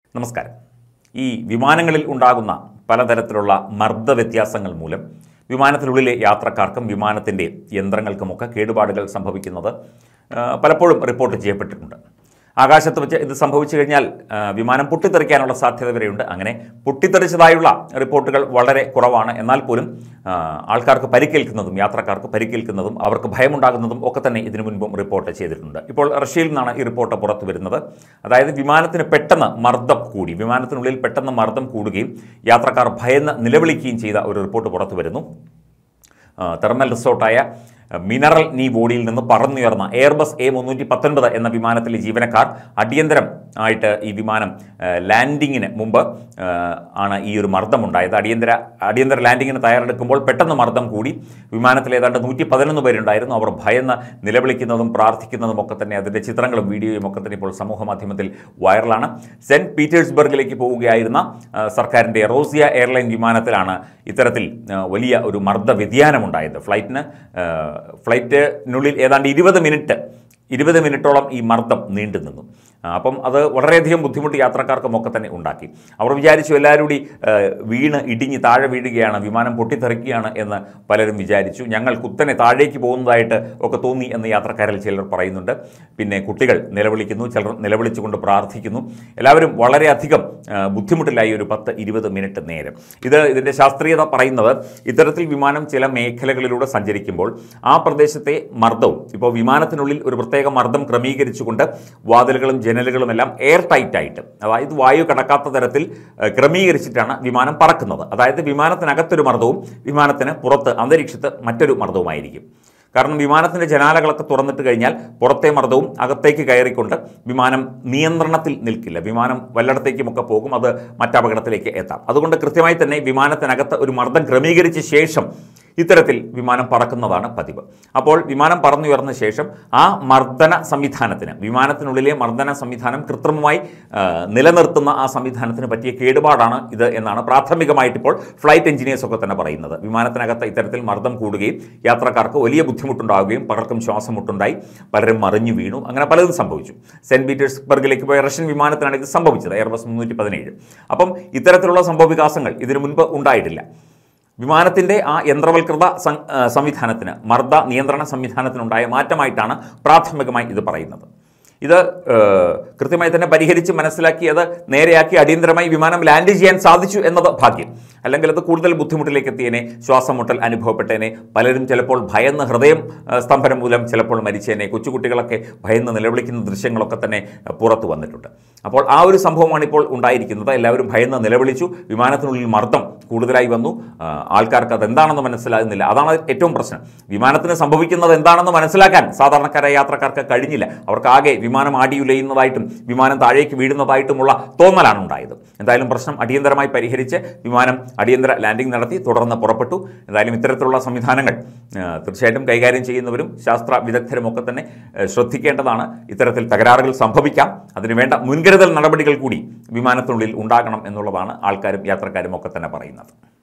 നമസ്കാരം. ഈ വിമാനങ്ങളിൽ ഉണ്ടാകുന്ന പലതരത്തിലുള്ള മർദ്ദ വ്യത്യാസങ്ങൾ മൂലം വിമാനത്തിനുള്ളിലെ യാത്രക്കാർക്കും വിമാനത്തിൻ്റെ യന്ത്രങ്ങൾക്കുമൊക്കെ കേടുപാടുകൾ സംഭവിക്കുന്നത് പലപ്പോഴും റിപ്പോർട്ട് ചെയ്യപ്പെട്ടിട്ടുണ്ട്. ആകാശത്ത് വെച്ച് ഇത് സംഭവിച്ചു കഴിഞ്ഞാൽ വിമാനം പൊട്ടിത്തെറിക്കാനുള്ള സാധ്യത വരെയുണ്ട്. അങ്ങനെ പൊട്ടിത്തെറിച്ചതായുള്ള റിപ്പോർട്ടുകൾ വളരെ കുറവാണ്. എന്നാൽ പോലും ആൾക്കാർക്ക് പരിക്കേൽക്കുന്നതും യാത്രക്കാർക്ക് പരിക്കേൽക്കുന്നതും അവർക്ക് ഭയമുണ്ടാകുന്നതും ഒക്കെ തന്നെ ഇതിനു മുൻപും റിപ്പോർട്ട് ചെയ്തിട്ടുണ്ട്. ഇപ്പോൾ റഷ്യയിൽ നിന്നാണ് ഈ റിപ്പോർട്ട് പുറത്തു വരുന്നത്. അതായത് വിമാനത്തിന് പെട്ടെന്ന് മർദ്ദം കൂടി, വിമാനത്തിനുള്ളിൽ പെട്ടെന്ന് മർദ്ദം കൂടുകയും യാത്രക്കാർ ഭയന്ന് നിലവിളിക്കുകയും ചെയ്ത ഒരു റിപ്പോർട്ട് പുറത്തു വരുന്നു. തെർമൽ റിസോർട്ടായ മിനറൽ നീ ബോഡിയിൽ നിന്ന് പറന്നുയർന്ന എയർബസ് A319 എന്ന വിമാനത്തിലെ ജീവനക്കാർ അടിയന്തരം ആയിട്ട് ഈ വിമാനം ലാൻഡിങ്ങിന് മുമ്പ് ആണ് ഈ ഒരു മർദ്ദമുണ്ടായത്. അടിയന്തര ലാൻഡിങ്ങിന് തയ്യാറെടുക്കുമ്പോൾ പെട്ടെന്ന് മർദ്ദം കൂടി. വിമാനത്തിൽ ഏതാണ്ട് 111 പേരുണ്ടായിരുന്നു. അവർ ഭയന്ന് നിലവിളിക്കുന്നതും പ്രാർത്ഥിക്കുന്നതും ഒക്കെ തന്നെ അതിൻ്റെ ചിത്രങ്ങളും വീഡിയോയും ഒക്കെ തന്നെ ഇപ്പോൾ സമൂഹ മാധ്യമത്തിൽ വൈറലാണ്. സെൻറ്റ് പീറ്റേഴ്സ്ബർഗിലേക്ക് പോവുകയായിരുന്ന സർക്കാരിൻ്റെ റോസിയ എയർലൈൻ വിമാനത്തിലാണ് ഇത്തരത്തിൽ വലിയ ഒരു മർദ്ദ വ്യതിയാനമുണ്ടായത്. ഫ്ലൈറ്റിനുള്ളിൽ ഏതാണ്ട് 20 മിനിറ്റോളം ഈ മർദ്ദം നീണ്ടു നിന്നു. അപ്പം അത് വളരെയധികം ബുദ്ധിമുട്ട് യാത്രക്കാർക്കുമൊക്കെ തന്നെ ഉണ്ടാക്കി. അവർ വിചാരിച്ചു എല്ലാവരും കൂടി ഇടിഞ്ഞ് താഴെ വീഴുകയാണ്, വിമാനം പൊട്ടിത്തെറിക്കുകയാണ് എന്ന് പലരും വിചാരിച്ചു. ഞങ്ങൾ കുത്തനെ താഴേക്ക് പോകുന്നതായിട്ട് ഒക്കെ തോന്നി എന്ന് യാത്രക്കാരിൽ ചിലർ പറയുന്നുണ്ട്. പിന്നെ കുട്ടികൾ നിലവിളിക്കുന്നു, ചിലർ നിലവിളിച്ചുകൊണ്ട് പ്രാർത്ഥിക്കുന്നു. എല്ലാവരും വളരെയധികം ബുദ്ധിമുട്ടിലായി ഒരു 10-20 മിനിറ്റ് നേരം. ഇതിൻ്റെ ശാസ്ത്രീയത പറയുന്നത്, ഇത്തരത്തിൽ വിമാനം ചില മേഖലകളിലൂടെ സഞ്ചരിക്കുമ്പോൾ ആ പ്രദേശത്തെ മർദ്ദവും, ഇപ്പോൾ വിമാനത്തിനുള്ളിൽ ഒരു പ്രത്യേക മർദ്ദം ക്രമീകരിച്ചുകൊണ്ട് വാതിലുകളും ജനലുകളുമെല്ലാം എയർ ടൈറ്റായിട്ട്, അതായത് വായു കടക്കാത്ത തരത്തിൽ ക്രമീകരിച്ചിട്ടാണ് വിമാനം പറക്കുന്നത്. അതായത് വിമാനത്തിനകത്തൊരു മർദ്ദവും വിമാനത്തിന് പുറത്ത് അന്തരീക്ഷത്ത് മറ്റൊരു മർദ്ദവുമായിരിക്കും. കാരണം വിമാനത്തിൻ്റെ ജനാലകളൊക്കെ തുറന്നിട്ട് കഴിഞ്ഞാൽ പുറത്തെ മർദ്ദവും അകത്തേക്ക് കയറിക്കൊണ്ട് വിമാനം നിയന്ത്രണത്തിൽ നിൽക്കില്ല. വിമാനം വല്ലയിടത്തേക്കുമൊക്കെ പോകും, അത് മറ്റപകടത്തിലേക്ക് എത്താം. അതുകൊണ്ട് കൃത്യമായി തന്നെ വിമാനത്തിനകത്ത് ഒരു മർദ്ദം ക്രമീകരിച്ച ശേഷം ഇത്തരത്തിൽ വിമാനം പറക്കുന്നതാണ് പതിവ്. അപ്പോൾ വിമാനം പറന്നുയർന്ന ശേഷം ആ മർദ്ദന സംവിധാനത്തിന്, വിമാനത്തിനുള്ളിലെ മർദ്ദന സംവിധാനം കൃത്രിമമായി നിലനിർത്തുന്ന ആ സംവിധാനത്തിന് പറ്റിയ കേടുപാടാണ് ഇത് എന്നാണ് പ്രാഥമികമായിട്ടിപ്പോൾ ഫ്ലൈറ്റ് എഞ്ചിനീയേഴ്സൊക്കെ തന്നെ പറയുന്നത്. വിമാനത്തിനകത്ത് ഇത്തരത്തിൽ മർദ്ദം കൂടുകയും യാത്രക്കാർക്ക് വലിയ ബുദ്ധിമുട്ടുണ്ടാവുകയും പലർക്കും ശ്വാസം മുട്ടുണ്ടായി, പലരും മറിഞ്ഞു വീണു, അങ്ങനെ പലതും സംഭവിച്ചു. സെൻറ്റ് പീറ്റേഴ്സ്ബർഗിലേക്ക് പോയ റഷ്യൻ വിമാനത്തിനാണ് ഇത് സംഭവിച്ചത്, എയർബസ് 317. അപ്പം ഇത്തരത്തിലുള്ള സംഭവവികാസങ്ങൾ ഇതിനു മുൻപ് ഉണ്ടായിട്ടില്ല. വിമാനത്തിൻ്റെ ആ യന്ത്രവൽകൃത സംവിധാനത്തിന്, മർദ്ദ നിയന്ത്രണ സംവിധാനത്തിനുണ്ടായ മാറ്റമായിട്ടാണ് പ്രാഥമികമായി ഇത് പറയുന്നത്. ഇത് കൃത്യമായി തന്നെ പരിഹരിച്ച് മനസ്സിലാക്കി അത് നേരെയാക്കി അടിയന്തരമായി വിമാനം ലാൻഡ് ചെയ്യാൻ സാധിച്ചു എന്നത് ഭാഗ്യം. അല്ലെങ്കിൽ അത് കൂടുതൽ ബുദ്ധിമുട്ടിലേക്ക് എത്തിയേനെ, ശ്വാസം മുട്ടൽ അനുഭവപ്പെട്ടേനെ, പലരും ചിലപ്പോൾ ഭയന്ന് ഹൃദയം സ്തംഭനം മൂലം ചിലപ്പോൾ മരിച്ചേനെ, കൊച്ചുകുട്ടികളൊക്കെ ഭയന്ന് നിലവിളിക്കുന്ന ദൃശ്യങ്ങളൊക്കെ തന്നെ പുറത്തു വന്നിട്ടുണ്ട്. അപ്പോൾ ആ ഒരു സംഭവമാണ് ഇപ്പോൾ ഉണ്ടായിരിക്കുന്നത്. എല്ലാവരും ഭയന്ന് നിലവിളിച്ചു, വിമാനത്തിനുള്ളിൽ മർദ്ദം കൂടുതലായി വന്നു, ആൾക്കാർക്ക് അതെന്താണെന്ന് മനസ്സിലാകുന്നില്ല. അതാണ് ഏറ്റവും പ്രശ്നം. വിമാനത്തിന് സംഭവിക്കുന്നത് എന്താണെന്ന് മനസ്സിലാക്കാൻ സാധാരണക്കാരായ യാത്രക്കാർക്ക് കഴിഞ്ഞില്ല. അവർക്കാകെ വിമാനം ആടിയുലയുന്നതായിട്ടും വിമാനം താഴേക്ക് വീഴുന്നതായിട്ടുമുള്ള തോന്നലാണ് ഉണ്ടായത്. എന്തായാലും പ്രശ്നം അടിയന്തരമായി പരിഹരിച്ച് വിമാനം അടിയന്തര ലാൻഡിംഗ് നടത്തി തുടർന്ന് പുറപ്പെട്ടു. എന്തായാലും ഇത്തരത്തിലുള്ള സംവിധാനങ്ങൾ തീർച്ചയായിട്ടും കൈകാര്യം ചെയ്യുന്നവരും ശാസ്ത്ര വിദഗ്ധരും ഒക്കെ തന്നെ ശ്രദ്ധിക്കേണ്ടതാണ്. ഇത്തരത്തിൽ തകരാറുകൾ സംഭവിക്കാം, അതിനുവേണ്ട മുൻകരുതൽ നടപടികൾ കൂടി വിമാനത്തിനുള്ളിൽ ഉണ്ടാകണം എന്നുള്ളതാണ് ആൾക്കാരും യാത്രക്കാരും ഒക്കെ തന്നെ പറയുന്നത്.